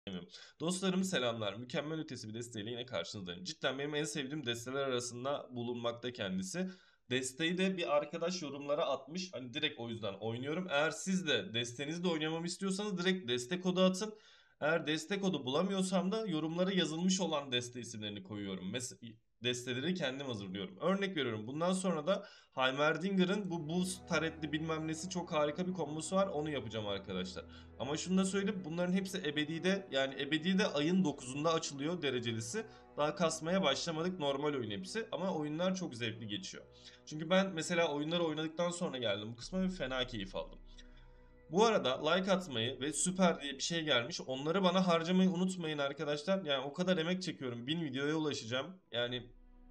Dostlarım selamlar. Mükemmel ötesi bir desteğiyle yine karşınızdayım. Cidden benim en sevdiğim desteler arasında bulunmakta kendisi. Desteği de bir arkadaş yorumlara atmış. Hani direkt o yüzden oynuyorum. Eğer siz de desteğinizde oynamamı istiyorsanız direkt destek kodu atın. Eğer destek kodu bulamıyorsam da yorumlara yazılmış olan deste isimlerini koyuyorum. Desteleri kendim hazırlıyorum. Örnek veriyorum. Bundan sonra da Heimerdinger'ın bu buz taretli bilmem nesi çok harika bir kombosu var. Onu yapacağım arkadaşlar. Ama şunu da söyleyeyim, bunların hepsi ebedide, yani ebedide ayın 9'unda açılıyor derecelisi. Daha kasmaya başlamadık, normal oyun hepsi ama oyunlar çok zevkli geçiyor. Çünkü ben mesela oyunları oynadıktan sonra geldim bu kısma ve fena keyif aldım. Bu arada like atmayı ve süper diye bir şey gelmiş. Onları bana harcamayı unutmayın arkadaşlar. Yani o kadar emek çekiyorum. 1000 videoya ulaşacağım. Yani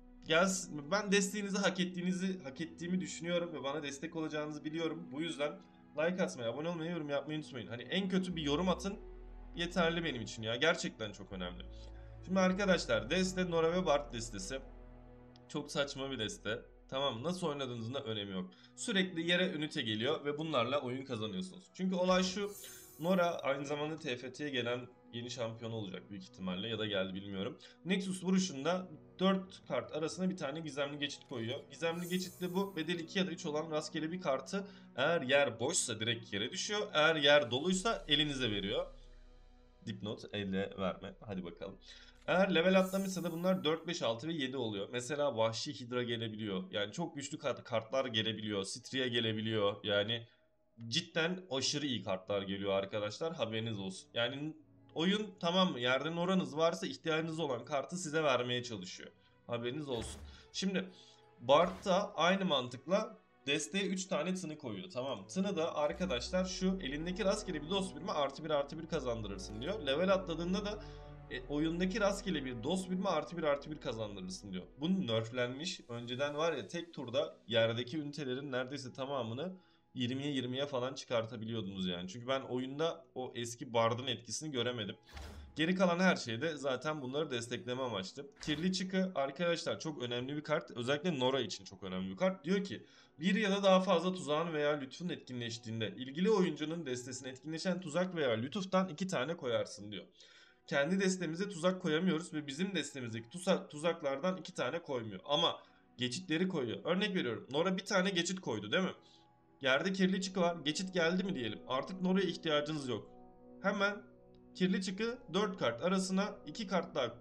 ben desteğinizi hak ettiğimi düşünüyorum ve bana destek olacağınızı biliyorum. Bu yüzden like atmayı, abone olmayı, yorum yapmayı unutmayın. Hani en kötü bir yorum atın yeterli benim için ya. Gerçekten çok önemli. Şimdi arkadaşlar deste Nora ve Bart destesi. Çok saçma bir deste. Tamam, nasıl oynadığınızın da önemi yok. Sürekli yere ünite geliyor ve bunlarla oyun kazanıyorsunuz. Çünkü olay şu. Nora aynı zamanda TFT'ye gelen yeni şampiyon olacak büyük ihtimalle ya da geldi bilmiyorum. Nexus vuruşunda 4 kart arasına bir tane gizemli geçit koyuyor. Gizemli geçitle bu bedeli 2 ya da 3 olan rastgele bir kartı eğer yer boşsa direkt yere düşüyor. Eğer yer doluysa elinize veriyor. Dipnot, elle verme. Hadi bakalım. Eğer level atlamışsa da bunlar 4, 5, 6 ve 7 oluyor. Mesela Vahşi Hidra gelebiliyor. Yani çok güçlü kartlar gelebiliyor. Stria gelebiliyor. Yani cidden aşırı iyi kartlar geliyor arkadaşlar. Haberiniz olsun. Yani oyun tamam mı? Yerden oranız varsa ihtiyacınız olan kartı size vermeye çalışıyor. Haberiniz olsun. Şimdi Bart da aynı mantıkla desteğe 3 tane tını koyuyor. Tamam. Tını da arkadaşlar şu elindeki rastgele bir dost birime artı bir artı bir kazandırırsın diyor. Level atladığında da oyundaki rastgele bir dost birime artı bir artı bir kazandırırsın diyor. Bu nerflenmiş. Önceden var ya tek turda yerdeki ünitelerin neredeyse tamamını 20'ye 20'ye falan çıkartabiliyordunuz yani. Çünkü ben oyunda o eski Bard'ın etkisini göremedim. Geri kalan her şeyde zaten bunları destekleme amaçlı. Kirli Çıkı arkadaşlar çok önemli bir kart. Özellikle Nora için çok önemli bir kart. Diyor ki bir ya da daha fazla tuzağın veya lütfun etkinleştiğinde ilgili oyuncunun destesine etkinleşen tuzak veya lütuftan 2 tane koyarsın diyor. Kendi destemize tuzak koyamıyoruz ve bizim destemizdeki tuzaklardan 2 tane koymuyor. Ama geçitleri koyuyor. Örnek veriyorum. Nora bir tane geçit koydu değil mi? Yerde kirli çıkı var. Geçit geldi mi diyelim. Artık Nora'ya ihtiyacınız yok. Hemen kirli çıkı 4 kart arasına 2 kart daha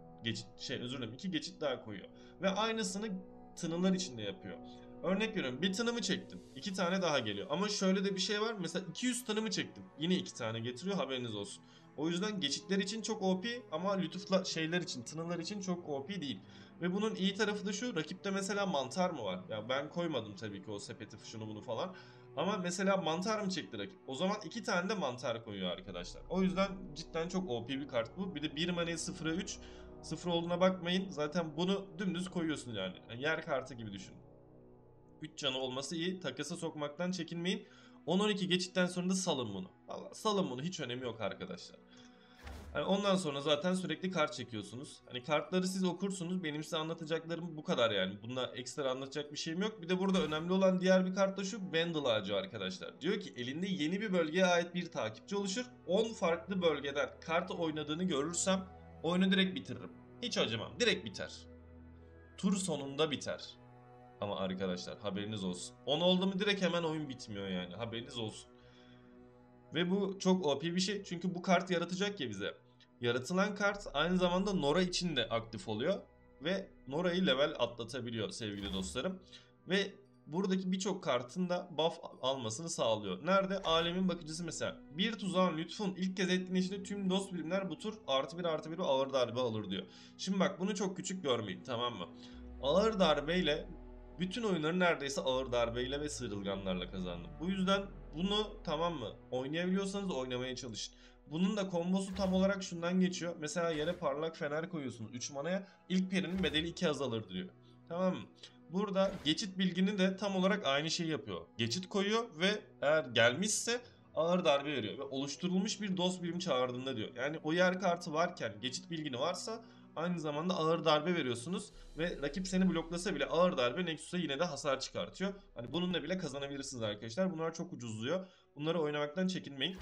özür dilerim 2 geçit daha koyuyor. Ve aynısını tınılar içinde yapıyor. Örnek veriyorum bir tınımı çektim. 2 tane daha geliyor. Ama şöyle de bir şey var. Mesela 200 tınımı çektim. Yine 2 tane getiriyor, haberiniz olsun. O yüzden geçitler için çok OP ama lütufla şeyler için, tınılar için çok OP değil. Ve bunun iyi tarafı da şu. Rakipte mesela mantar mı var? Ya ben koymadım tabii ki o sepeti şunu bunu falan. Ama mesela mantar mı çekti rakip? O zaman 2 tane de mantar koyuyor arkadaşlar. O yüzden cidden çok OP bir kart bu. Bir de 1 manayı 0'a 3. 0 olduğuna bakmayın. Zaten bunu dümdüz koyuyorsun yani. Yer kartı gibi düşünün. 3 canı olması iyi. Takasa sokmaktan çekinmeyin. 10-12 geçitten sonra da salın bunu. Vallahi salın bunu, hiç önemi yok arkadaşlar. Yani ondan sonra zaten sürekli kart çekiyorsunuz. Hani kartları siz okursunuz. Benim size anlatacaklarım bu kadar yani. Bunda ekstra anlatacak bir şeyim yok. Bir de burada önemli olan diğer bir kart da şu: Bendel ağacı arkadaşlar. Diyor ki elinde yeni bir bölgeye ait bir takipçi oluşur. 10 farklı bölgeden kart oynadığını görürsem oyunu direkt bitiririm. Hiç acımam. Direkt biter. Tur sonunda biter. Ama arkadaşlar haberiniz olsun. 10 oldu mu direkt hemen oyun bitmiyor yani. Haberiniz olsun. Ve bu çok OP bir şey. Çünkü bu kart yaratacak ya bize. Yaratılan kart aynı zamanda Nora için de aktif oluyor. Ve Nora'yı level atlatabiliyor sevgili dostlarım. Ve buradaki birçok kartın da buff almasını sağlıyor. Nerede? Alemin bakıcısı mesela. Bir tuzağın lütfun ilk kez etkinleştiğinde tüm dost birimler bu tur artı bir artı bir ağır darbe alır diyor. Şimdi bak, bunu çok küçük görmeyin, tamam mı? Ağır darbeyle bütün oyunları neredeyse ağır darbeyle ve sıyrılganlarla kazandım. Bu yüzden bunu, tamam mı, oynayabiliyorsanız oynamaya çalışın. Bunun da kombosu tam olarak şundan geçiyor. Mesela yere parlak fener koyuyorsunuz 3 manaya. İlk perinin bedeli 2 azalır diyor. Tamam mı? Burada geçit bilgini de tam olarak aynı şeyi yapıyor. Geçit koyuyor ve eğer gelmişse ağır darbe veriyor. Ve oluşturulmuş bir dost birim çağırdığında diyor. Yani o yer kartı varken geçit bilgini varsa aynı zamanda ağır darbe veriyorsunuz. Ve rakip seni bloklasa bile ağır darbe Nexus'a yine de hasar çıkartıyor. Hani bununla bile kazanabilirsiniz arkadaşlar. Bunlar çok ucuzluyor. Bunları oynamaktan çekinmeyin.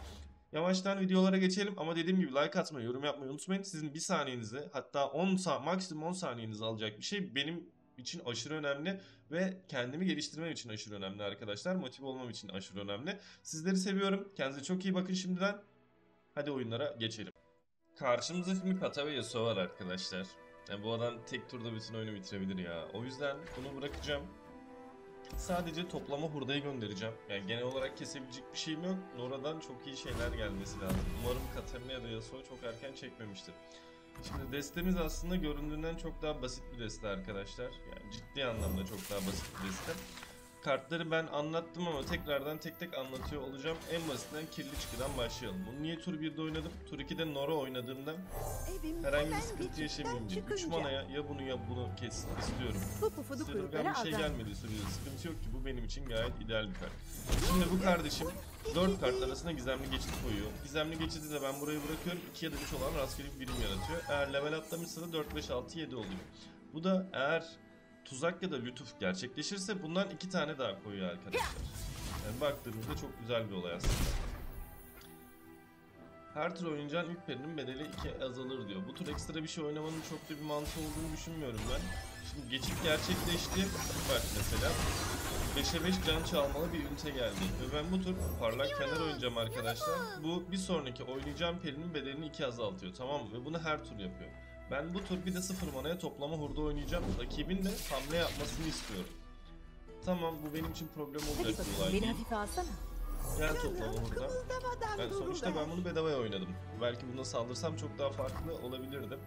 Yavaştan videolara geçelim ama dediğim gibi like atmayı, yorum yapmayı unutmayın. Sizin bir saniyenizi, hatta 10 maksimum 10 saniyenizi alacak bir şey benim için aşırı önemli ve kendimi geliştirmem için aşırı önemli arkadaşlar. Motive olmam için aşırı önemli. Sizleri seviyorum. Kendinize çok iyi bakın şimdiden. Hadi oyunlara geçelim. Karşımızda şimdi Kata ve Yasuo var arkadaşlar. Yani bu adam tek turda bütün oyunu bitirebilir ya. O yüzden bunu bırakacağım. Sadece toplama hurdayı göndereceğim. Yani genel olarak kesebilecek bir şeyim yok. Nora'dan çok iyi şeyler gelmesi lazım. Umarım Katarina ya da Yasuo çok erken çekmemiştir. Şimdi destemiz aslında göründüğünden çok daha basit bir deste arkadaşlar. Yani ciddi anlamda çok daha basit bir deste. Kartları ben anlattım ama tekrardan tek tek anlatıyor olacağım. En basitinden kirli çıkıdan başlayalım. Bunu niye tur 1'de oynadım? Tur 2'de Nora oynadığımda herhangi bir sıkıntı yaşamayayım diye. 3 manaya ya bunu ya bunu kesin istiyorum. Sırılgan bir şey gelmediği sürece sıkıntı yok ki, bu benim için gayet ideal bir kart. Şimdi bu kardeşim 4 kart arasında gizemli geçit koyuyor. Gizemli geçidi de ben buraya bırakıyorum. 2 ya da 3 olan rastgele bir birim yaratıyor. Eğer level atlamışsa da 4, 5, 6, 7 oluyor. Bu da eğer tuzak ya da lütuf gerçekleşirse bundan 2 tane daha koyuyor arkadaşlar. Yani baktığınızda çok güzel bir olay aslında. Her tur oynayacağın ilk perinin bedeli 2 azalır diyor. Bu tur ekstra bir şey oynamanın çok da bir mantığı olduğunu düşünmüyorum ben. Şimdi geçit gerçekleşti. Bak mesela 5'e 5 can çalmalı bir ünite geldi. Ve ben bu tur parlak fener oynayacağım arkadaşlar. Bu bir sonraki oynayacağım perinin bedelini 2 azaltıyor, tamam mı? Ve bunu her tur yapıyor. Ben bu tur bir de 0 manaya toplama hurda oynayacağım. Rakibin de hamle yapmasını istiyorum. Tamam, bu benim için problem olacak bir olay Beni değil. hafife alsana. Gel toplama hurda. Yani sonuçta ben bunu bedavaya oynadım. Belki buna saldırsam çok daha farklı olabilirdim.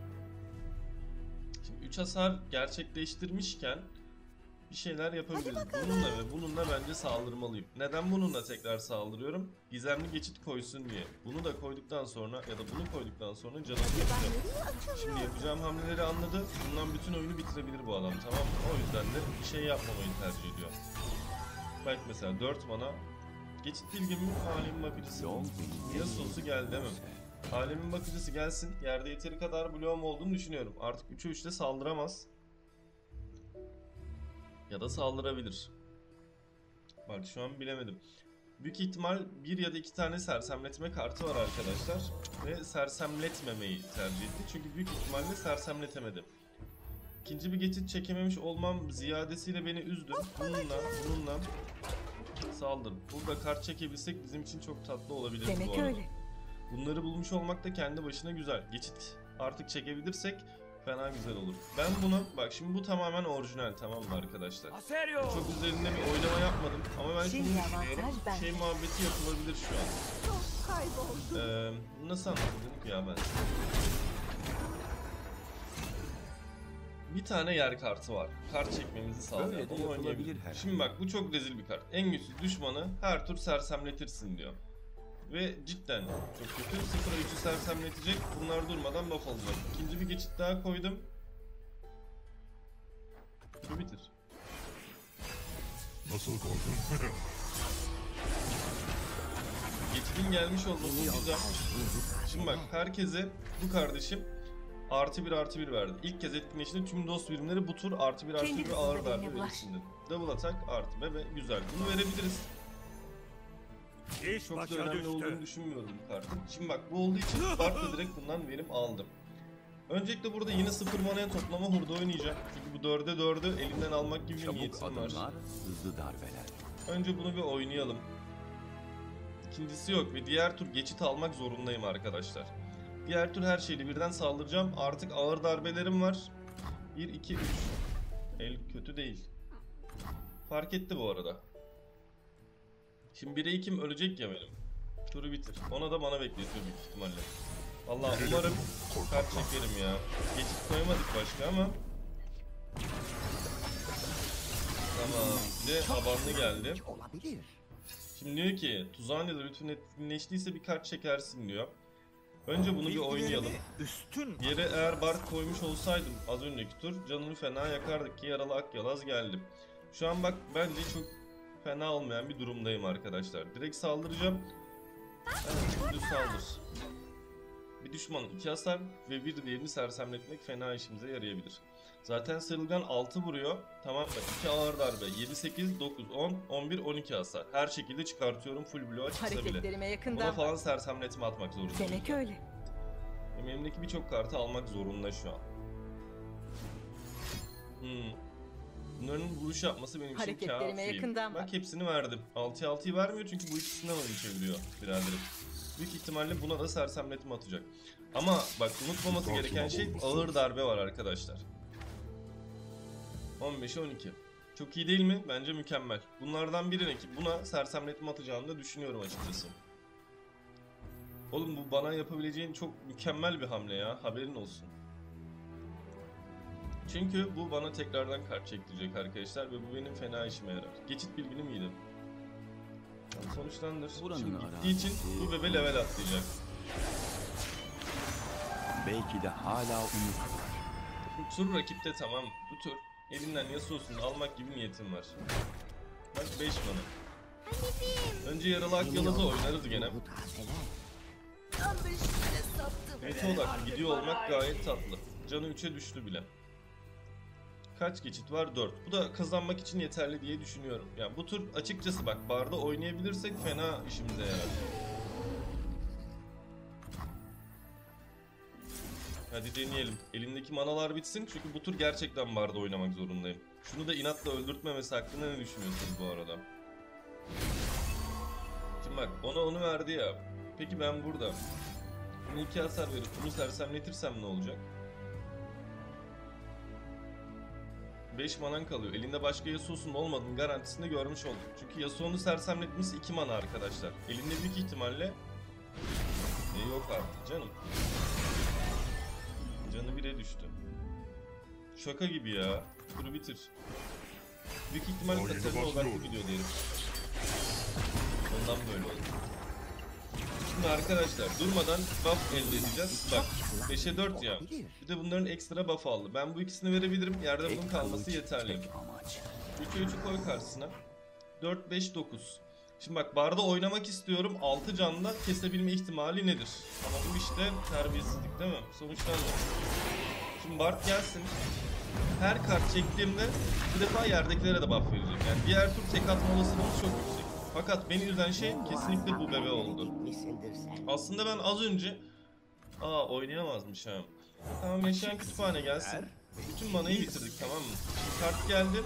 Şimdi 3 hasar gerçekleştirmişken bir şeyler yapabiliriz. Bununla ve bununla bence saldırmalıyım. Neden bununla tekrar saldırıyorum? Gizemli geçit koysun diye. Bunu da koyduktan sonra ya da bunu koyduktan sonra canımı yapacağım. Şimdi yapacağım hamleleri anladı. Bundan bütün oyunu bitirebilir bu adam, tamam mı? O yüzden de bir şey yapmamayı tercih ediyor. Bak mesela 4 mana. Geçit bilgimin alemin bakıcısı. Yasuo'su geldi değil mi? Alemin bakıcısı gelsin. Yerde yeteri kadar bloğum olduğunu düşünüyorum. Artık 3'e 3'te saldıramaz. Ya da saldırabilir. Bak şu an bilemedim. Büyük ihtimal bir ya da iki tane sersemletme kartı var arkadaşlar. Ve sersemletmemeyi tercih etti. Çünkü büyük ihtimalle sersemletemedi. İkinci bir geçit çekememiş olmam ziyadesiyle beni üzdü. Bununla saldır. Burada kart çekebilsek bizim için çok tatlı olabilir Demek bu arada. öyle. Bunları bulmuş olmak da kendi başına güzel. Geçit artık çekebilirsek fena güzel olur. Ben bunu, bak şimdi bu tamamen orijinal, tamam mı arkadaşlar? Çok üzerinde bir oylama yapmadım ama ben şunu Şimdi düşünüyorum. avantaj Şey bende. muhabbeti yapılabilir şu an. Nasıl anlatayım ki ya ben? Bir tane yer kartı var. Kart çekmemizi sağlıyor. Öyle de Onu yapılabilir oynayabiliriz. herhalde. Şimdi bak, bu çok rezil bir kart. En güçsüz düşmanı her tur sersemletirsin diyor. Ve cidden çok kötü. 0'a 3'ü sersemletecek. Bunlar durmadan buff alacak. İkinci bir geçit daha koydum. Şunu bitir. Nasıl korktun? Geçidin gelmiş olması güzel. Şimdi bak, herkese bu kardeşim artı 1 artı 1 verdi. İlk kez etkinleştiğinde tüm dost birimleri bu tur artı 1 artı 1 ağır darbe verirsin dedi. Double attack artı B ve güzel. Bunu verebiliriz. İş Çok da başa önemli olduğunu düştü. düşünmüyorum bu kartın. Şimdi bak, bu olduğu için Spark'ta direkt bundan verim aldım. Öncelikle burada yine 0 manaya toplama hurda oynayacağım. Çünkü bu 4'e 4'ü elimden almak gibi bir Çabuk niyetim var. adımlar, hızlı darbeler. Önce bunu bir oynayalım. İkincisi yok ve diğer tur geçit almak zorundayım arkadaşlar. Diğer tur her şeyle birden saldıracağım. Artık ağır darbelerim var. 1, 2, 3. El kötü değil. Fark etti bu arada. Şimdi 1'e 2'm ölecek ya benim. Turu bitir. Ona da bana bekletiyor büyük ihtimalle. Vallahi umarım kart çekerim ya. Geçit koyamadık başka ama. Tamam. Bir de abanlı geldi. Olabilir. Şimdi diyor ki tuzağın ya da lütfun etkinleştiyse bir kart çekersin diyor. Önce bunu bir oynayalım. Üstün. Yere eğer bar koymuş olsaydım az önceki tur canını fena yakardık ki yaralı Akyalaz geldim. Şu an bak bence çok fena olmayan bir durumdayım arkadaşlar. Direkt saldıracağım. Evet, düz saldır. Bir düşmanın 2 hasar ve bir diğerini sersemletmek fena işimize yarayabilir. Zaten Sırılgan 6 vuruyor. Tamam mı? 2 ağır darbe. 7, 8, 9, 10, 11, 12 hasar. Her şekilde çıkartıyorum full bloğa çıksa bile. Hareketlerime Buna yakından falan bak. sersemletme atmak zorundayım. Demek öyle. Benim elimdeki birçok kartı almak zorunda şu an. Bunların vuruş yapması benim için Hareketlerime kafi. yakından Bak bak. hepsini verdim. 6'ya 6'yı vermiyor çünkü bu ikisinden oyun çeviriyor biraderim. Büyük ihtimalle buna da sersemletme atacak. Ama bak unutmaması gereken şey ağır darbe var arkadaşlar. 15'e 12. Çok iyi değil mi? Bence mükemmel. Bunlardan birine ki buna sersemletme atacağını da düşünüyorum açıkçası. Oğlum bu bana yapabileceğin çok mükemmel bir hamle ya. Haberin olsun. Çünkü bu bana tekrardan kart çektirecek arkadaşlar ve bu benim fena işime yarar. Geçit bilgini miydi? Yani sonuçlandır. Buranın Şimdi gittiği arazisi- için bu bebe level atlayacak. Belki de hala unutulur. Tur rakipte tamam. Bu tur elinden Yasuo'sunu almak gibi niyetim var. Bak 5 mana. Önce yaralı Akyalaz'ı oynarız gene. Meta odaklı gidiyor olmak gayet tatlı. Canı 3'e düştü bile. Kaç geçit var? 4. Bu da kazanmak için yeterli diye düşünüyorum. Yani bu tur açıkçası bak barda oynayabilirsek fena işimize yarar. Hadi deneyelim. Elimdeki manalar bitsin çünkü bu tur gerçekten barda oynamak zorundayım. Şunu da inatla öldürtmemesi hakkında ne düşünüyorsunuz bu arada? Şimdi bak ona onu verdi ya. Peki ben burada bunu 2 hasar verip bunu sersemletirsem ne olacak? 5 manan kalıyor. Elinde başka Yasuo'sunun olmadığını garantisini görmüş olduk. Çünkü Yasuo'nun sersemletmesi 2 mana arkadaşlar. Elinde büyük ihtimalle yok artık canım. Canı 1'e düştü. Şaka gibi ya. Turu bitir. Büyük ihtimalle Oyunu Katarina odaklı başlıyor. gidiyor diyelim. Ondan böyle oldu. Şimdi arkadaşlar durmadan buff elde edeceğiz. Bak 5'e 4 ya. Bir de bunların ekstra buff aldı. Ben bu ikisini verebilirim. Yerde bunun kalması yeterli. 3'e 3'ü koy karşısına. 4, 5, 9. Şimdi bak barda oynamak istiyorum. 6 canla kesebilme ihtimali nedir? Ama bu işte terbiyesizlik değil mi? Sonuçlar ne? Şimdi Bard gelsin. Her kart çektiğimde bir defa yerdekilere de buff verecek. Yani diğer tur tek atma olasılığımız çok yüksek. Fakat beni üzen şey kesinlikle bu bebe oldu. Aslında ben az önce oynayamazmış ha. Tamam yaşayan kütüphane gelsin. Bütün manayı bitirdik tamam mı? Şimdi kart geldi.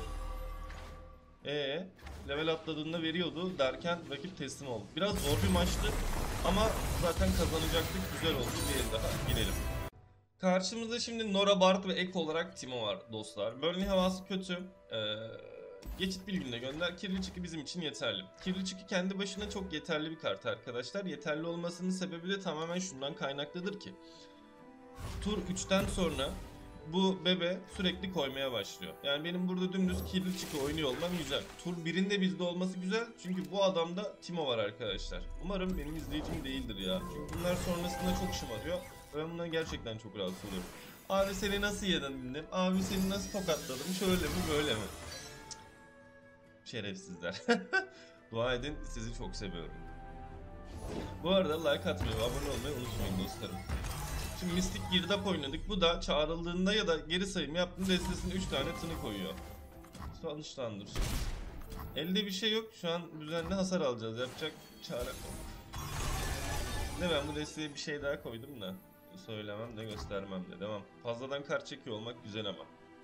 Level atladığında veriyordu derken rakip teslim oldu. Biraz zor bir maçtı ama zaten kazanacaktık. Güzel oldu. Bir el daha girelim. Karşımızda şimdi Nora, Bard ve Ek olarak Timo var dostlar. Burnley havası kötü. Geçit bilgini de gönder. Kirli Çıkı bizim için yeterli. Kirli Çıkı kendi başına çok yeterli bir kart arkadaşlar. Yeterli olmasının sebebi de tamamen şundan kaynaklıdır ki. Tur 3'ten sonra bu bebe sürekli koymaya başlıyor. Yani benim burada dümdüz Kirli Çıkı oynuyor olmam güzel. Tur 1'in de bizde olması güzel. Çünkü bu adamda Timo var arkadaşlar. Umarım benim izleyicim değildir ya. Çünkü bunlar sonrasında çok şımarıyor. Ben bundan gerçekten çok rahatsız oluyorum. Abi seni nasıl yenildim? Abi seni nasıl tokatladım? Şöyle mi böyle mi? Şerefsizler. Dua edin sizi çok seviyorum. Bu arada like atmayı ve abone olmayı unutmayın dostlarım. Şimdi Mistik girdap oynadık. Bu da çağrıldığında ya da geri sayım yaptığında destesine 3 tane tını koyuyor. Sonuçlandır. Elde bir şey yok. Şu an düzenli hasar alacağız. Yapacak çare yok. Ne ben bu desteğe bir şey daha koydum da. Söylemem de göstermem de. Devam. Fazladan kart çekiyor olmak güzel ama.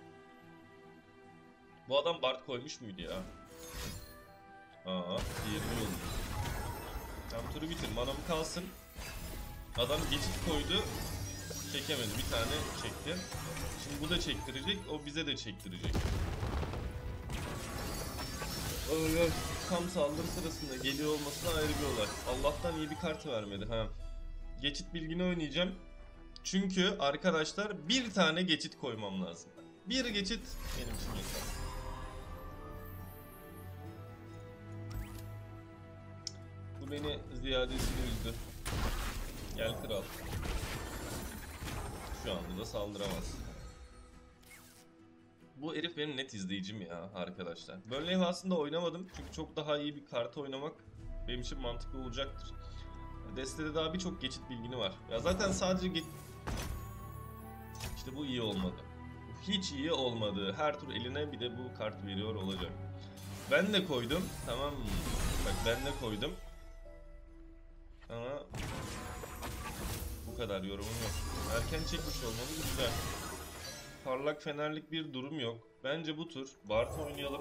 Bu adam Bard koymuş muydu ya? Diğerini oldu. Tam turu bitir. Manam kalsın. Adam geçit koydu. Çekemedi. Bir tane çekti. Şimdi bu da çektirecek. O bize de çektirecek. Tam saldırı sırasında geliyor olması da ayrı bir olay. Allah'tan iyi bir kart vermedi ha. Geçit bilgini oynayacağım. Çünkü arkadaşlar bir tane geçit koymam lazım. Bir geçit benim için yeter. Bu beni ziyadesiyle üzdü. Gel kral. Şu anda da saldıramaz. Bu herif benim net izleyicim ya arkadaşlar. Böyle aslında oynamadım çünkü çok daha iyi bir kartı oynamak benim için mantıklı olacaktır. Destede daha birçok geçit bilgini var. Ya zaten sadece İşte bu iyi olmadı. Hiç iyi olmadı. Her tur eline bir de bu kart veriyor olacak. Ben de koydum. Tamam mı? Bak ben de koydum. Ama bu kadar yorumum yok. Erken çekmiş olmamız güzel. Parlak fenerlik bir durum yok. Bence bu tur Bard oynayalım.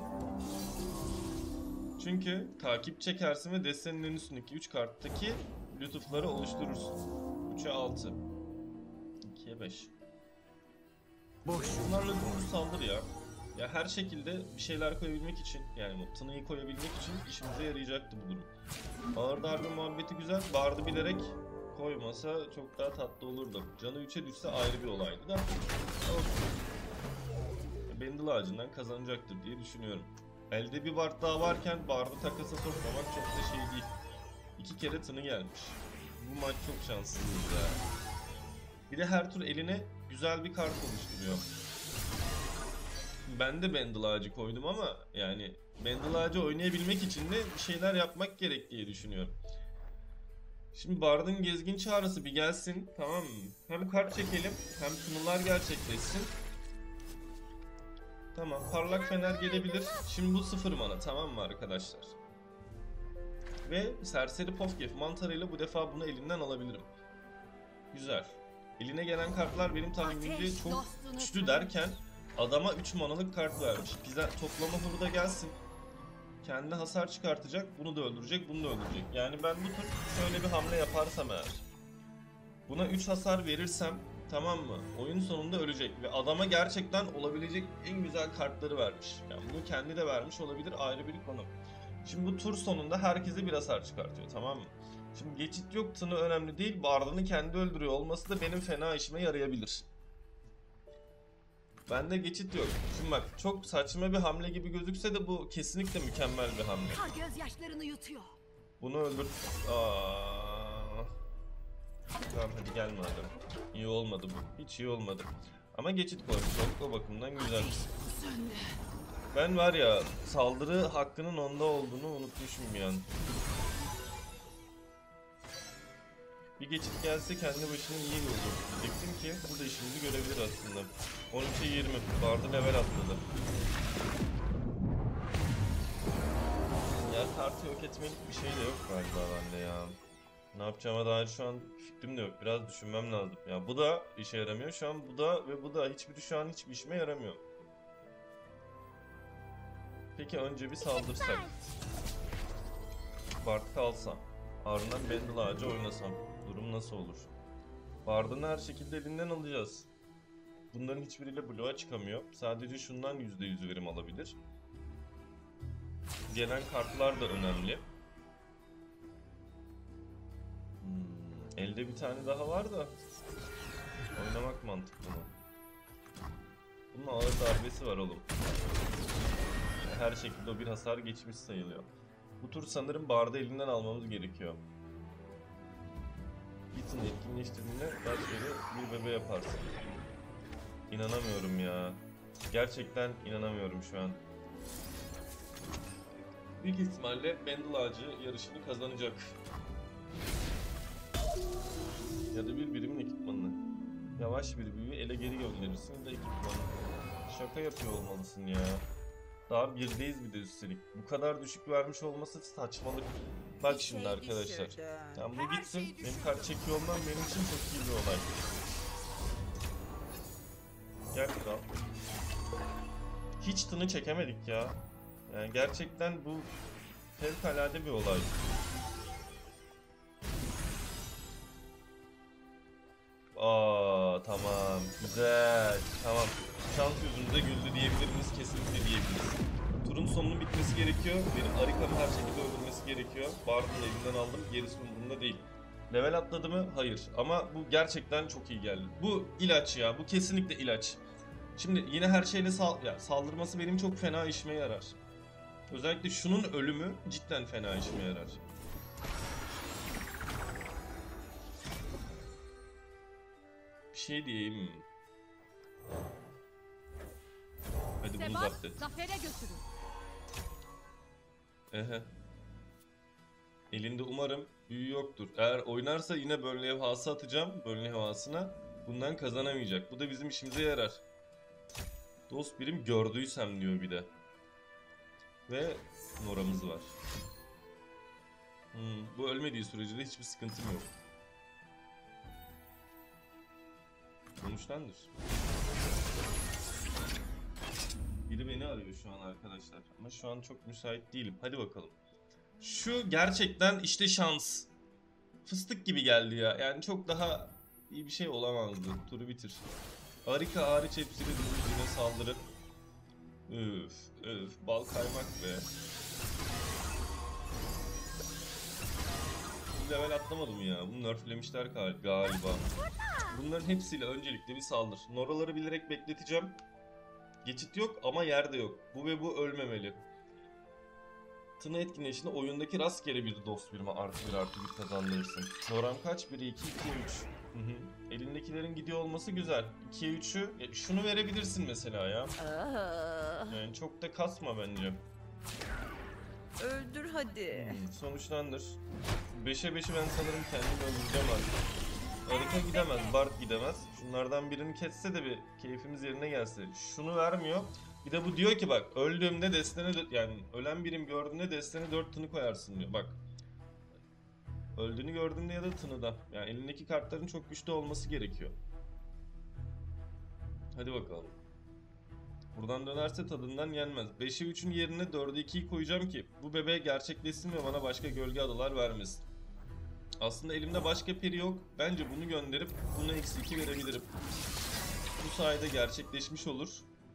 Çünkü takip çekersin ve destenin en üstündeki 3 karttaki lütufları oluşturursun. 3'e 6. 2'ye 5. Bunlarla dümdüz saldır ya. Ya her şekilde bir şeyler koyabilmek için, yani bu tınıyı koyabilmek için işimize yarayacaktı bu durum. Ağır darbe muhabbeti güzel. Bard'ı bilerek koymasa çok daha tatlı olurdu. Canı 3'e düşse ayrı bir olaydı da. Olsun. Bendel ağacından kazanacaktır diye düşünüyorum. Elde bir Bard daha varken Bard'ı takasa sokmamak çok da şey değil. 2 kere tını gelmiş. Bu maç çok şanssızız ya. Bir de her tur eline güzel bir kart oluşturuyor. Ben de Bendel ağacı koydum ama yani Bendel ağacı oynayabilmek için de bir şeyler yapmak gerek diye düşünüyorum. Şimdi Bard'ın gezgin çağrısı bir gelsin, tamam mı? Hem kart çekelim hem tınılar gerçekleşsin. Tamam, parlak fener gelebilir. Şimdi bu 0 mana, tamam mı arkadaşlar? Ve serseri Pofkef mantarıyla bu defa bunu elinden alabilirim. Güzel. Eline gelen kartlar benim tahminimce çok güçlü derken adama 3 manalık kart vermiş. Bize toplama hurda gelsin. Kendi hasar çıkartacak, bunu da öldürecek, bunu da öldürecek. Yani ben bu tur şöyle bir hamle yaparsam eğer, buna 3 hasar verirsem, tamam mı? Oyun sonunda ölecek ve adama gerçekten olabilecek en güzel kartları vermiş. Yani bunu kendi de vermiş olabilir, ayrı bir konu. Şimdi bu tur sonunda herkese bir hasar çıkartıyor, tamam mı? Şimdi geçit yok, tını önemli değil. Bardını kendi öldürüyor olması da benim fena işime yarayabilir. Bende geçit yok. Şimdi bak, çok saçma bir hamle gibi gözükse de bu kesinlikle mükemmel bir hamle. Gözyaşlarını yutuyor. Bunu öldür... Tamam hadi gelme adam. İyi olmadı bu. Hiç iyi olmadı. Ama geçit koymuş. O bakımdan güzel. Ben var ya, saldırı hakkının onda olduğunu unutmuşum yani. Bir geçit gelse kendi başına iyi olur. Diyecektim ki bu da işimizi görebilir aslında. 13'e 20. Bard'ı level atladı. Ya kartı yok etmelik bir şey de yok galiba bende ya. Ne yapacağıma dair şu an fikrim de yok. Biraz düşünmem lazım. Ya bu da işe yaramıyor. Şu an bu da ve bu da hiçbiri şu an hiçbir işime yaramıyor. Peki önce bir saldırsak. Bard kalsam. Ardından Bendel ağacı oynasam. Durum nasıl olur? Bard'ını her şekilde elinden alacağız. Bunların hiçbiriyle bloğa çıkamıyor. Sadece şundan %100 verim alabilir. Gelen kartlar da önemli. Elde bir tane daha var da oynamak mantıklı mı? Bunun ağır darbesi var oğlum. Her şekilde o bir hasar geçmiş sayılıyor. Bu tur sanırım Bard'ı elinden almamız gerekiyor. Gitsin etkinleştirdiğinde rastgele bir bebe yaparsın. İnanamıyorum ya. Gerçekten inanamıyorum şu an. Büyük ihtimalle Bendel ağacı yarışını kazanacak. Ya da bir birimin ekipmanını. Yavaş bir büyüyü ele geri gönderirsin ya da ekipmanı. Şaka yapıyor olmalısın ya. Daha birdeyiz bir de üstelik. Bu kadar düşük vermiş olması saçmalık. Bak şimdi arkadaşlar. Yani bu gitsin. Benim kart çekiyor olmam benim için çok iyi bir olay. Gel kral. Hiç tını çekemedik ya. Yani gerçekten bu fevkalade bir olay. Tamam. Güzel. Tamam. Şans yüzümüze güldü diyebilir miyiz? Kesinlikle diyebiliriz. Turun sonunun bitmesi gerekiyor. Benim Arika'mı her şekilde öldürmesi gerekiyor. Bard'ın elinden aldım. Gerisi umurumda değil. Level atladı mı? Hayır. Ama bu gerçekten çok iyi geldi. Bu ilaç ya. Bu kesinlikle ilaç. Şimdi yine her şeyle saldırması benim çok fena işime yarar. Özellikle şunun ölümü cidden fena işime yarar. Bir şey diyeyim. Hadi bunu zapt et. Zafere götürün. Ehe. Elinde umarım Büyü yoktur. Eğer oynarsa yine bölüm levhası atacağım. Bölüm levhasına. Bundan kazanamayacak. Bu da bizim işimize yarar. Dost birim gördüysem diyor bir de. Ve Nora'mız var. Bu ölmediği sürece de hiçbir sıkıntım yok. Sonuçlandır. Biri beni arıyor şu an arkadaşlar. Ama şu an çok müsait değilim. Hadi bakalım. Şu gerçekten işte şans. Fıstık gibi geldi ya. Yani çok daha iyi bir şey olamazdı. Turu bitir. Harika hariç hepsini dümdüz yine saldırı. Öf öf bal kaymak be. Bir level atlamadım ya. Bunu nerflemişler galiba. Bunların hepsiyle öncelikle bir saldır. Noraları bilerek bekleteceğim. Geçit yok ama yer de yok. Bu ve bu ölmemeli. Tını etkinleştiğinde oyundaki rastgele bir dost birime artı bir kazandırırsın. Noram kaç? 1'e 2, 2'ye 3. Elindekilerin gidiyor olması güzel. 2'ye 3'ü şunu verebilirsin mesela ya. Yani çok da kasma bence. Öldür hadi. Sonuçlandır. 5'e 5'i ben sanırım kendim öldüreceğim artık. Harika gidemez, Bart gidemez. Şunlardan birini kesse de bir keyfimiz yerine gelse. Şunu vermiyor. Bir de bu diyor ki bak öldüğümde destene yani ölen birim gördüğünde destene 4 tını koyarsın diyor. Bak. Öldüğünü gördüğünde ya da tınıda. Yani elindeki kartların çok güçlü olması gerekiyor. Hadi bakalım. Buradan dönerse tadından yenmez. 5'e 3'ün yerine 4'e 2'yi koyacağım ki bu bebeğe gerçekleşsin ve bana başka gölge adalar vermesin. Aslında elimde başka peri yok. Bence bunu gönderip buna eksi 2 verebilirim. Bu sayede gerçekleşmiş olur.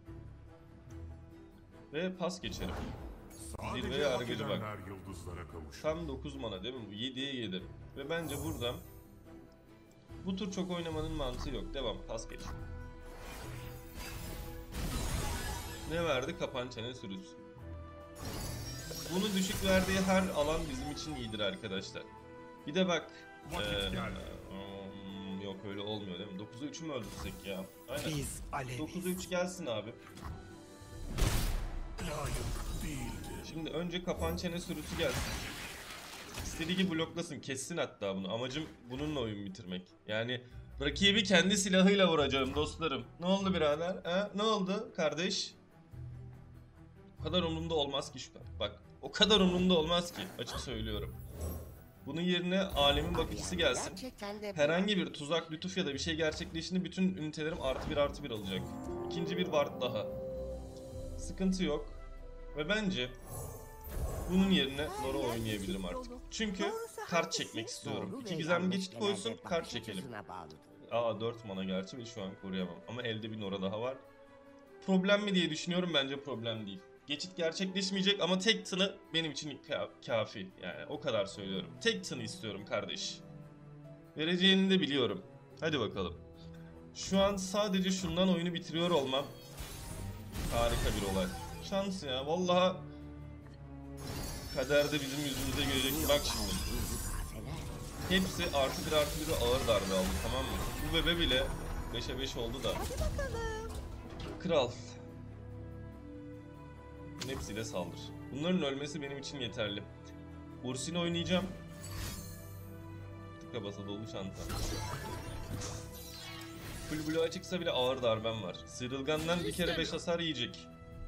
Ve pas geçerim. Zirve yargıcı bak. Tam 9 mana değil mi bu? 7'ye 7. Ve bence buradan bu tur çok oynamanın mantığı yok. Devam, pas geç. Ne verdi? Kapan çene sürüsü. Bunu düşük verdiği her alan bizim için iyidir arkadaşlar. Bir de bak. Yok öyle olmuyor değil mi? 9'a 3'ü mü öldürsek ya? Aynen. 9'a 3 gelsin abi. Şimdi önce kapan çene sürüsü gelsin. İstediği gibi bloklasın. Kessin hatta bunu. Amacım bununla oyun bitirmek. Yani rakibi kendi silahıyla vuracağım dostlarım. Ne oldu birader? Ne oldu kardeş? O kadar umurumda olmaz ki şu an. Bak o kadar umurumda olmaz ki. Açık söylüyorum. Bunun yerine alemin bakıcısı gelsin. Herhangi bir tuzak, lütuf ya da bir şey gerçekleştiğinde bütün ünitelerim artı bir alacak. İkinci bir ward daha. Sıkıntı yok. Ve bence bunun yerine Nora oynayabilirim artık. Çünkü kart çekmek istiyorum. 2 gizemli geçit koysun, kart çekelim. 4 mana gerçi ve şu an koruyamam. Ama elde bir Nora daha var. Problem mi diye düşünüyorum, bence problem değil. Geçit gerçekleşmeyecek ama tek tını benim için kafi. Yani o kadar söylüyorum. Tek tını istiyorum kardeş. Vereceğini de biliyorum. Hadi bakalım. Şu an sadece şundan oyunu bitiriyor olmam harika bir olay. Şans ya vallahi kaderde bizim yüzümüze görecek. Bak şimdi. Hepsi artı bir ağır darbe aldı, tamam mı? Bu bebe bile 5'e 5 oldu da. Kral. Hepsiyle saldır. Bunların ölmesi benim için yeterli. Ursin oynayacağım. Tıka basa dolu çanta. Full blue açıksa bile ağır darbem var. Sıyrılgandan bir kere 5 hasar yiyecek.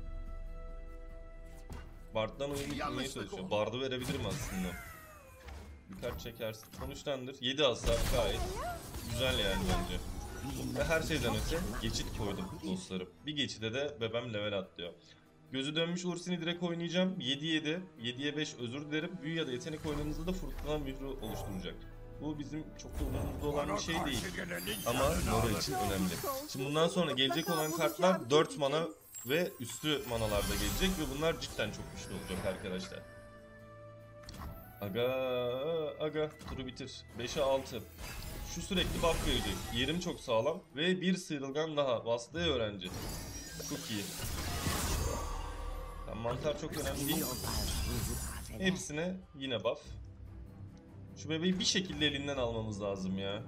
Bard'dan oyunu bitirmeye çalışıyor. Bard'ı verebilirim aslında. Bir kart çekersin. Sonuçlandır. 7 hasar gayet güzel yani bence. Ve her şeyden öte geçit koydum dostlarım. Bir geçide de bebem level atlıyor. Gözü dönmüş Ursin'i direkt oynayacağım. 7-7, 7'ye 5 özür dilerim. Büyü ya da yetenek oynadığınızda da fırtına mührü oluşturacak. Bu bizim çok da umurumuzda olan bir şey değil. Ama Nora için önemli. Şimdi bundan sonra gelecek olan kartlar 4 mana ve üstü manalarda gelecek ve bunlar cidden çok güçlü olacak arkadaşlar. Aga turu bitir. 5'e 6. Şu sürekli buff verecek. Yerim çok sağlam ve bir sıyrılgan daha. Vasıtayı öğrenci. Çok iyi. Mantar çok önemli değil. Hepsine yine buff. Şu bebeği bir şekilde elinden almamız lazım ya.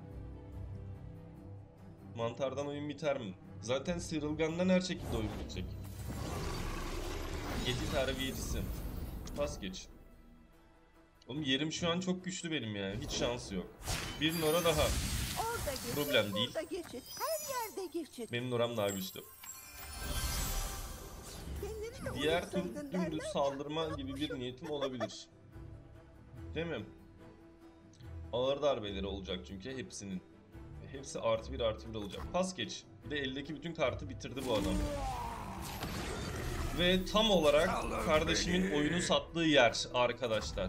Mantardan oyun biter mi? Zaten sıyrılgandan her şekilde oyun bitecek. 7 tane bir 7'si. Pas geç. Oğlum yerim şu an çok güçlü benim yani. Hiç şansı yok. Bir Nora daha. Orada geçit, Problem değil. burada geçit, her yerde geçit. Benim Nora'm daha güçlü. Kendini de Diğer tur unutsaydın dümdüz derler. saldırma gibi bir niyetim olabilir. Değil mi? Ağır darbeleri olacak çünkü hepsinin. Hepsi artı bir artı bir olacak. Pas geç. Bir de eldeki bütün kartı bitirdi bu adam. Ve tam olarak kardeşimin oyunu sattığı yer arkadaşlar.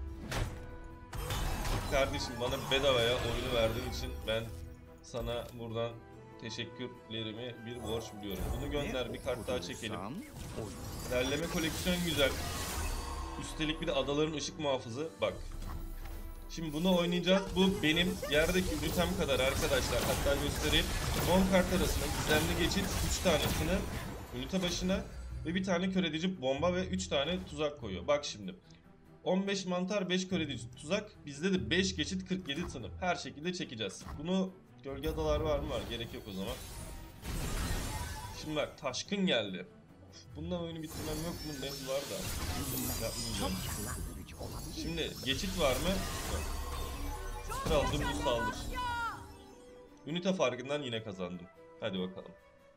Kardeşim bana bedavaya oyunu verdiğin için ben sana buradan teşekkürlerimi bir borç biliyorum. Bunu gönder, bir kart daha çekelim. Derleme koleksiyon güzel. Üstelik bir de adaların ışık muhafızı. Bak. Şimdi bunu oynayacağız. Bu benim yerdeki ünitem kadar arkadaşlar. Hatta göstereyim. 10 kart arasında gizemli geçit, 3 tane tını ünite başına ve bir tane kör edici bomba ve 3 tane tuzak koyuyor. Bak şimdi. 15 mantar, 5 kör edici tuzak. Bizde de 5 geçit, 47 tını. Her şekilde çekeceğiz. Bunu gölge adalar var mı? Var. Gerek yok o zaman. Şimdi bak taşkın geldi. Bundan oyunu bitirmem yok mu? Ne var da. Yapmayacağım. Şimdi geçit var mı? Yok. Kral dümdüz saldır. Ünite farkından yine kazandım. Hadi bakalım.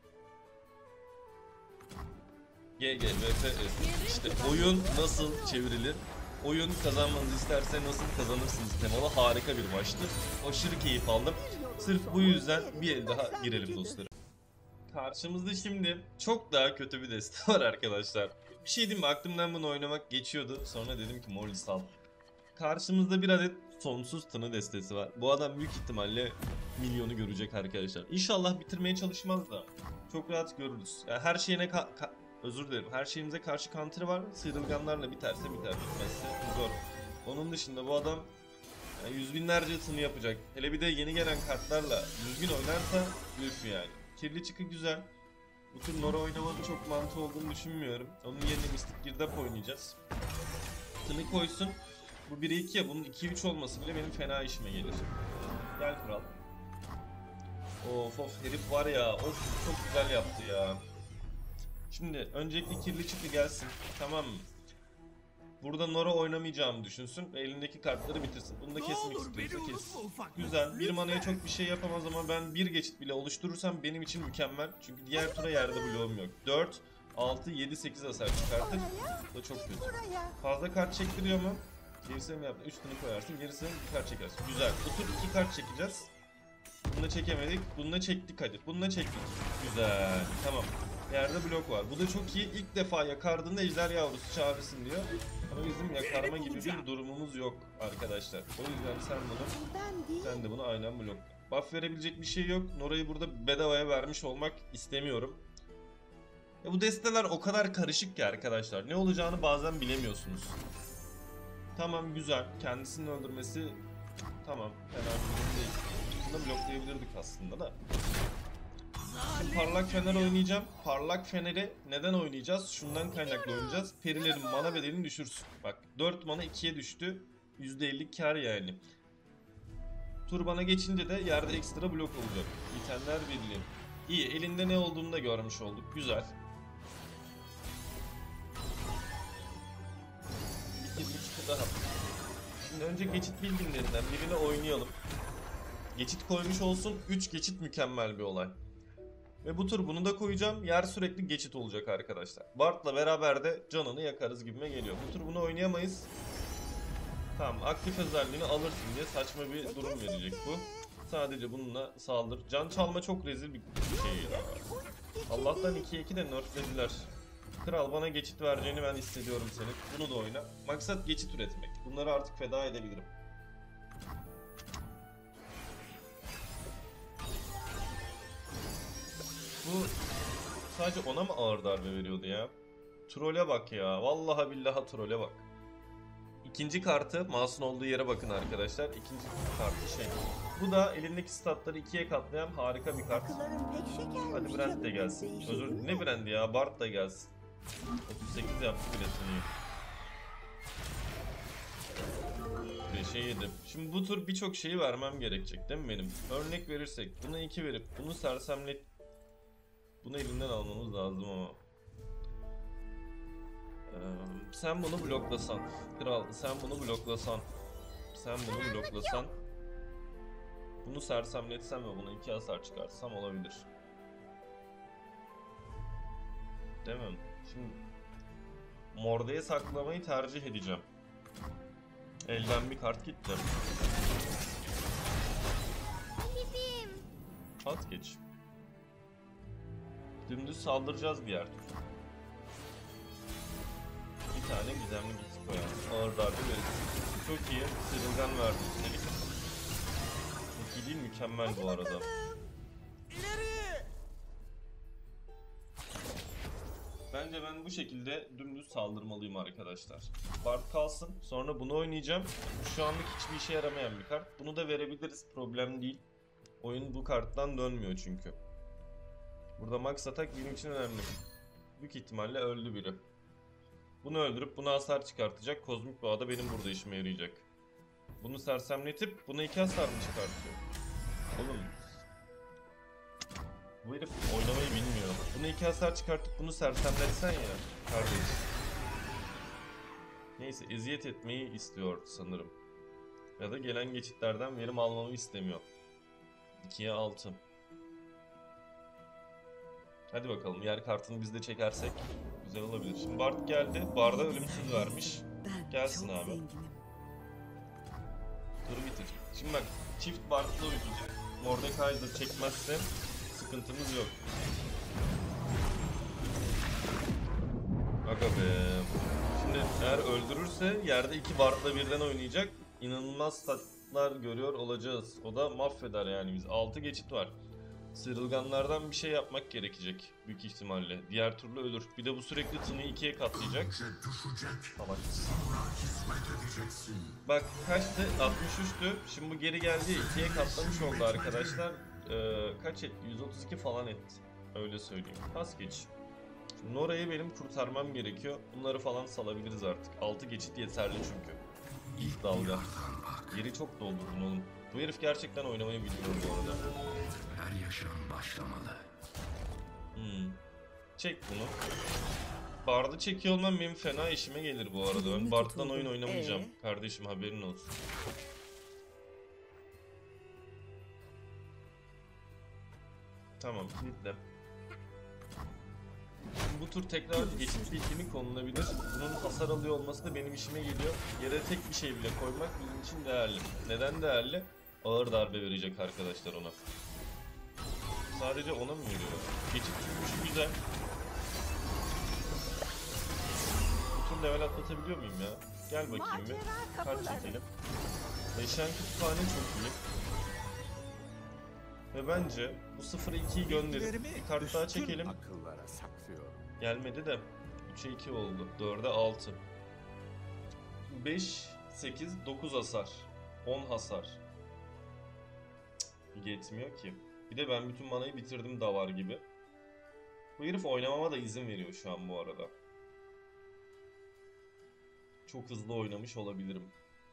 GG VFS. İşte oyun nasıl çevrilir? Oyun kazanmanızı isterse nasıl kazanırsınız temalı harika bir maçtı. Aşırı keyif aldım. Sırf bu yüzden bir el daha girelim dostlarım. Karşımızda şimdi çok daha kötü bir deste var arkadaşlar. Bir şey diyeyim mi? Aklımdan bunu oynamak geçiyordu. Sonra dedim ki Morris al. Karşımızda bir adet sonsuz tını destesi var. Bu adam büyük ihtimalle milyonu görecek arkadaşlar. İnşallah bitirmeye çalışmaz da. Çok rahat görürüz. Yani her şeyine özür dilerim. Her şeyimize karşı counter'ı var. Sıyrılganlarla biterse biter. Bitmezse zor. Onun dışında bu adam yani yüz binlerce tını yapacak. Hele bir de yeni gelen kartlarla düzgün oynarsa üf yani. Kirli çıkı güzel. Bu tür Nora oynamanın çok mantığı olduğunu düşünmüyorum. Onun yerine Mistik Girdap oynayacağız. Tını koysun. Bu 1'e 2 ya, bunun 2'ye 3 olması bile benim fena işime gelir. Gel kral. Of of herif var ya, of çok güzel yaptı ya. Şimdi öncelikle kirli çıkı gelsin, tamam mı? Burada Nora oynamayacağımı düşünsün ve elindeki kartları bitirsin. Bunu da kesmek istiyorsa kessin. Güzel, bir manaya çok bir şey yapamaz ama ben bir geçit bile oluşturursam benim için mükemmel. Çünkü diğer tura yerde bloğum yok. 4, 6, 7, 8 hasar çıkartır. Bu da çok kötü. Fazla kart çektiriyor mu? Gerisine mi yaptın? 3 tını koyarsın, gerisine bir kart çekersin. Güzel. Bu tur 2 kart çekeceğiz. Bununla çekemedik. Bununla çektik hadi. Bununla çektik. Güzel. Tamam. Yerde blok var. Bu da çok iyi. İlk defa yakardığında ejder yavrusu çağırsın diyor. Ama bizim yakarma gibi bir durumumuz yok arkadaşlar. O yüzden sen de bunu aynen blok. Buff verebilecek bir şey yok. Nora'yı burada bedavaya vermiş olmak istemiyorum. Ya bu desteler o kadar karışık ki arkadaşlar. Ne olacağını bazen bilemiyorsunuz. Tamam güzel. Kendisini öldürmesi tamam. Fena bir durum değil. Bunu bloklayabilirdik aslında da. Şimdi parlak fener oynayacağım. Parlak feneri neden oynayacağız? Şundan kaynaklı oynayacağız. Perilerin mana bedelini düşürsün. Bak 4 mana 2'ye düştü. %50 kar yani. Tur bana geçince de yerde ekstra blok olacak. Bitenler birliği. İyi, elinde ne olduğunu da görmüş olduk. Güzel. Bir çıkı daha. Şimdi önce geçit bildirimlerinden birini oynayalım. Geçit koymuş olsun. 3 geçit mükemmel bir olay. Ve bu tur bunu da koyacağım. Yer sürekli geçit olacak arkadaşlar. Bard'la beraber de canını yakarız gibime geliyor. Bu tur bunu oynayamayız. Tamam, aktif özelliğini alırsın diye saçma bir durum verecek bu. Sadece bununla saldır. Can çalma çok rezil bir şey ya. Allah'tan 2'ye 2 de nerflediler. Kral bana geçit vereceğini ben hissediyorum senin. Bunu da oyna. Maksat geçit üretmek. Bunları artık feda edebilirim. Bu sadece ona mı ağır darbe veriyordu ya? Trole bak ya. Vallahi billahi trole bak. İkinci kartı mouse'un olduğu yere bakın arkadaşlar. İkinci kartı şey. Bu da elindeki statları ikiye katlayan harika bir kart. Hadi Brand de gelsin. Özür ne Brand'i ya? Bard da gelsin. 38 yaptı bile seni. Şey yedim. Şimdi bu tur birçok şeyi vermem gerekecek değil mi benim? Örnek verirsek buna 2 verip bunu sersemlet... Bunu elinden almamız lazım ama. Sen bunu bloklasan. Kral sen bunu bloklasan. Sen bunu bloklasan. Bunu sersemletsem ve buna 2 hasar çıkartsam olabilir. Değil mi? Şimdi Morde'ye saklamayı tercih edeceğim. Elden bir kart gitti. Gideyim. Pas geç. Dümdüz saldıracağız bir yer. Bir tane gizemli git koyalım. Ağır darbe veririz. Çok iyi. Sıyrılgan verdi üstelik. Çok iyi değil, mükemmel bu arada. Bence ben bu şekilde dümdüz saldırmalıyım arkadaşlar. Bard kalsın. Sonra bunu oynayacağım. Şu anlık hiçbir işe yaramayan bir kart. Bunu da verebiliriz. Problem değil. Oyun bu karttan dönmüyor çünkü. Burada max atak benim için önemli. Büyük ihtimalle öldü biri. Bunu öldürüp buna hasar çıkartacak. Kozmik Boğa benim burada işime yarayacak. Bunu sersemletip buna 2 hasar mı çıkartıyor? Oğlum. Bu herif oynamayı bilmiyor. Buna 2 hasar çıkartıp bunu sersemletsen ya kardeş. Neyse, eziyet etmeyi istiyor sanırım. Ya da gelen geçitlerden verim almamı istemiyor. 2'ye 6. Hadi bakalım, yer kartını biz de çekersek güzel olabilir. Şimdi Bard geldi. Bard'a ölümsüz vermiş. Gelsin abi. Dur bitir. Şimdi bak, çift Bard'la oynayacak. Mordekaiser çekmezse sıkıntımız yok. Aga be. Şimdi eğer öldürürse yerde 2 Bard'la birden oynayacak. İnanılmaz statlar görüyor olacağız. O da mahveder yani biz. 6 geçit var. Sıyrılganlardan bir şey yapmak gerekecek büyük ihtimalle. Diğer türlü ölür. Bir de bu sürekli tını 2'ye katlayacak. Tamam. Bak kaçtı? 63'tü. Şimdi bu geri geldi. 2'ye katlamış oldu arkadaşlar. Kaç etti? 132 falan etti. Öyle söyleyeyim. Pas geç. Şimdi Nora'yı benim kurtarmam gerekiyor. Bunları falan salabiliriz artık. 6 geçit yeterli çünkü. İlk dalga. Yeri çok doldurdun oğlum. Bu herif gerçekten oynamayı bilmiyor bu arada. Her yaşam başlamalı. Çek bunu. Bard'ı çekiyor olmam benim fena işime gelir bu arada. Ben Bard'dan oyun oynamayacağım. Kardeşim haberin olsun. Tamam, kilitle. Şimdi bu tur tekrar geçit bilgimi konulabilir. Bunun hasar alıyor olması da benim işime geliyor. Yere tek bir şey bile koymak bizim için değerli. Neden değerli? Ağır darbe verecek arkadaşlar ona. Sadece ona mı veriyor? Geçit çünkü güzel. Bu tur level atlatabiliyor muyum ya? Gel bakayım bir. Kart çekelim. Leşen kütüphane çok iyi. Ve bence bu 0'ı 2'yi gönderip bir kart daha çekelim. Akıllara saklıyorum. Gelmedi de 3'e 2 oldu. 4'e 6. 5, 8, 9 hasar. 10 hasar. Cık, yetmiyor ki. Bir de ben bütün manayı bitirdim davar gibi. Bu herif oynamama da izin veriyor şu an bu arada. Çok hızlı oynamış olabilirim.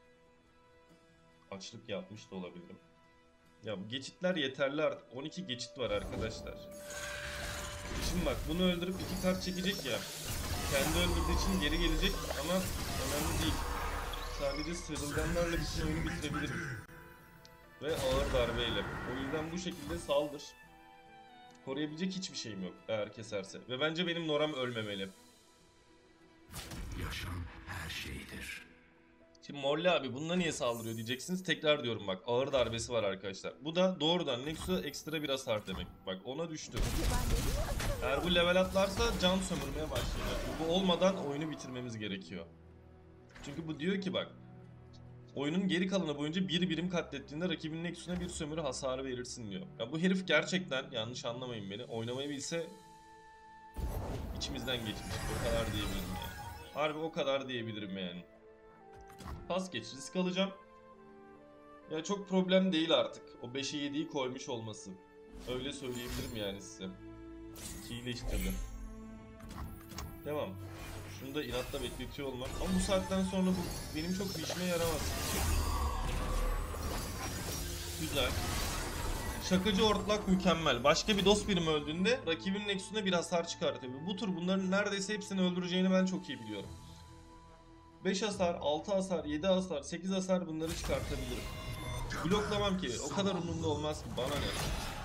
Açlık yapmış da olabilirim. Ya bu geçitler yeterli artık. 12 geçit var arkadaşlar. Şimdi bak bunu öldürüp 2 kart çekecek ya. Kendi öldürdüğü için geri gelecek ama önemli değil. Sadece sıyrılganlarla bütün oyunu bitirebilirim. Ve ağır darbeyle. O yüzden bu şekilde saldır. Koruyabilecek hiçbir şeyim yok eğer keserse. Ve bence benim Noram ölmemeli. Yaşam her şeydir. Şimdi Morli abi bununla niye saldırıyor diyeceksiniz. Tekrar diyorum bak, ağır darbesi var arkadaşlar. Bu da doğrudan Nexus'a ekstra bir hasar demek. Bak ona düştü. Eğer bu level atlarsa can sömürmeye başlayacak. Bu olmadan oyunu bitirmemiz gerekiyor. Çünkü bu diyor ki bak, oyunun geri kalanı boyunca bir birim katlettiğinde rakibin Nexus'una bir sömürü hasarı verirsin diyor. Ya bu herif gerçekten, yanlış anlamayın beni, oynamayı bilse içimizden geçmiş. O kadar diyebilirim yani. Harbi o kadar diyebilirim yani. Pas geç, risk alacağım. Ya çok problem değil artık. O 5'e 7'yi koymuş olması. Öyle söyleyebilirim yani size. 2'yi iyileştirdim. Devam. Şunu da inatla bekletiyor olmak. Ama bu saatten sonra bu benim çok bir işime yaramaz. Güzel. Şakacı hortlak mükemmel. Başka bir dost birimi öldüğünde rakibin Nexus'una bir hasar çıkartıyor. Bu tur bunların neredeyse hepsini öldüreceğini ben çok iyi biliyorum. 5 hasar, 6 hasar, 7 hasar, 8 hasar bunları çıkartabilirim. Bloklamam ki. O kadar umurumda olmaz ki. Bana ne?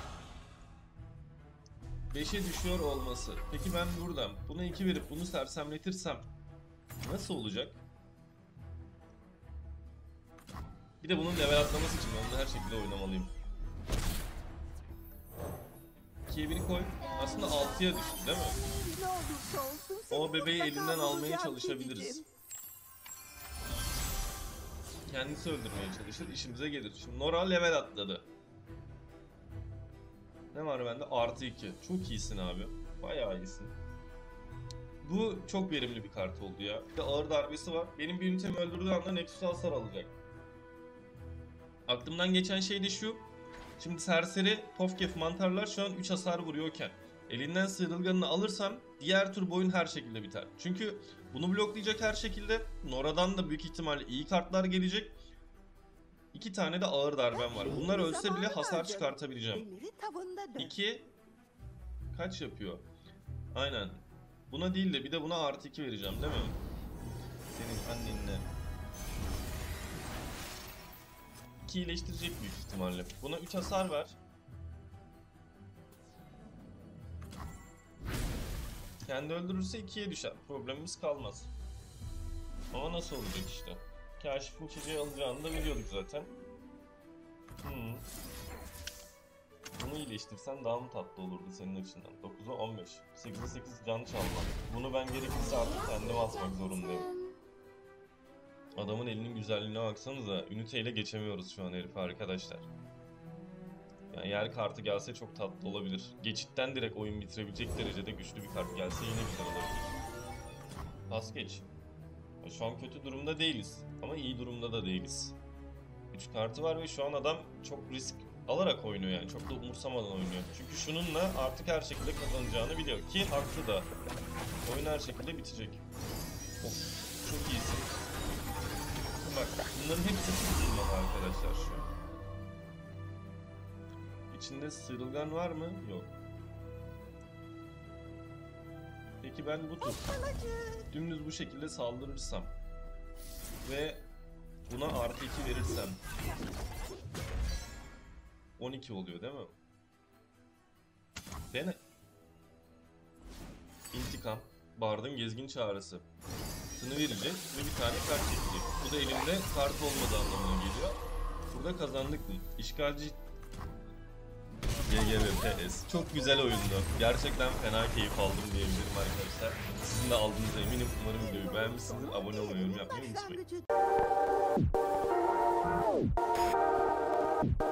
5'e düşüyor olması. Peki ben buradan buna 2 verip bunu sersemletirsem nasıl olacak? Bir de bunun level atlaması için ben bunu her şekilde oynamalıyım. 2'ye 1'i koy. Aslında 6'ya düştü değil mi? Ne olursa olsun O seni bebeği mutlaka elinden almaya bulacağım çalışabiliriz. kedicim. Kendisi öldürmeye çalışır, işimize gelir. Şimdi Nora level atladı. Ne var bende? Artı 2. Çok iyisin abi. Bayağı iyisin. Bu çok verimli bir kart oldu ya. Bir de ağır darbesi var. Benim bir ünitemi öldürdüğü anda Nexus'a hasar alacak. Aklımdan geçen şey de şu. Şimdi serseri, Pofkef, mantarlar şu an 3 hasar vuruyorken elinden sıyrılganını alırsam diğer tur boyun her şekilde biter. Çünkü bunu bloklayacak her şekilde. Nora'dan da büyük ihtimalle iyi kartlar gelecek. 2 tane de ağır darbem var. Bunlar ölse bile hasar çıkartabileceğim. Elleri tavında dön. 2 kaç yapıyor? Aynen. Buna değil de bir de buna artı 2 vereceğim değil mi? Senin annenle. 2 iyileştirecek büyük ihtimalle. Buna 3 hasar ver. Kendi öldürürse 2'ye düşer. Problemimiz kalmaz. Ama nasıl olacak işte? Kaşif'in çiçeği alacağını da biliyorduk zaten. Bunu iyileştirsen daha mı tatlı olurdu senin açından? 9'a 15. 8'e 8 can çalmak. Bunu ben gerekirse artık kendime atmak zorundayım. Adamın elinin güzelliğine baksanıza. Üniteyle geçemiyoruz şu an herifi arkadaşlar. Yani yer kartı gelse çok tatlı olabilir. Geçitten direkt oyun bitirebilecek derecede güçlü bir kart gelse yine güzel olabilir. Pas geç. Şu an kötü durumda değiliz. Ama iyi durumda da değiliz. 3 kartı var ve şu an adam çok risk alarak oynuyor yani. Çok da umursamadan oynuyor. Çünkü şununla artık her şekilde kazanacağını biliyor. Ki haklı da. Oyun her şekilde bitecek. Of, çok iyisin. Bak bunların hepsi sıyrılmalı arkadaşlar şu an. İçinde sıyrılgan var mı? Yok. Peki ben bu tur dümdüz bu şekilde saldırırsam ve buna artı 2 verirsem 12 oluyor değil mi? Dene. İntikam. Bard'ın gezgin çağrısı. Sını verecek ve bir tane kart çekecek. Bu da elimde kart olmadığı anlamına geliyor. Burada kazandık mı? İşgalci GGVPS. Çok güzel oyundu. Gerçekten fena keyif aldım diyebilirim arkadaşlar. Sizin de aldığınıza eminim. Umarım videoyu beğenmişsinizdir. Abone olmayı, yorum yapmayı unutmayın. Başlangıcı